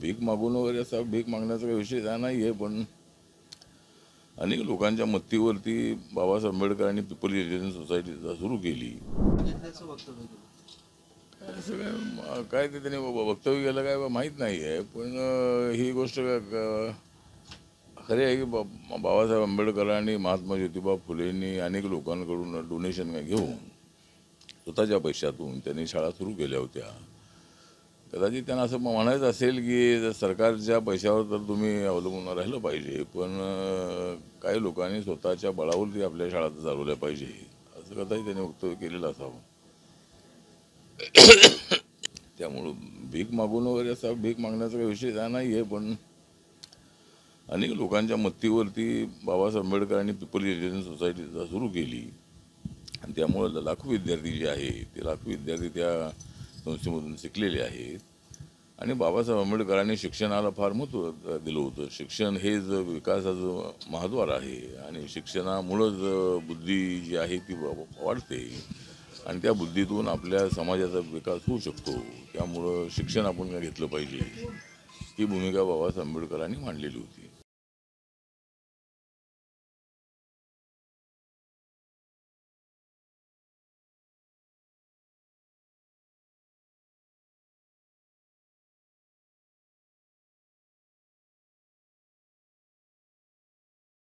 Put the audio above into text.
भीक मागून वगैरे असा भीक मागण्याचा काही विषय नाही आहे, पण अनेक लोकांच्या मत्तीवरती बाबासाहेब आंबेडकरांनी पीपल एज्युकेशन सोसायटी सुरू केली. असं काय ते त्याने वक्तव्य केलं काय माहीत नाही आहे, पण ही गोष्ट खरी आहे की बाबासाहेब आंबेडकरांनी महात्मा ज्योतिबा फुलेंनी अनेक लोकांकडून डोनेशन घेऊन स्वतःच्या पैशातून त्यांनी शाळा सुरू केल्या होत्या. कदाचित त्यांना असं म्हणायचं असेल की सरकारच्या पैशावर तर तुम्ही अवलंबून राहिलं पाहिजे, पण काही लोकांनी स्वतःच्या बळावरती आपल्या शाळा चालवल्या पाहिजे असं कदाचित त्यांनी वक्तव्य केलेलं असावं. त्यामुळं भीक मागून वगैरे असा भीक मागण्याचा काही विषय नाही आहे, पण अनेक लोकांच्या मत्तीवरती बाबासाहेब आंबेडकरांनी पीपल एज्युकेशन सोसायटी सुरू केली आणि त्यामुळं लाखो विद्यार्थी जे आहे ते लाखो विद्यार्थी त्या संस्थेमधून शिकलेले आहेत. आणि बाबासाहेब आंबेडकरांनी शिक्षणाला फार महत्त्व दिलं होतं. शिक्षण हेच विकासाचं महाद्वार आहे आणि शिक्षणामुळंच बुद्धी जी आहे ती वाढते आणि त्या बुद्धीतून आपल्या समाजाचा विकास होऊ शकतो. त्यामुळं शिक्षण आपण घेतलं पाहिजे ही भूमिका बाबासाहेब आंबेडकरांनी मांडलेली होती.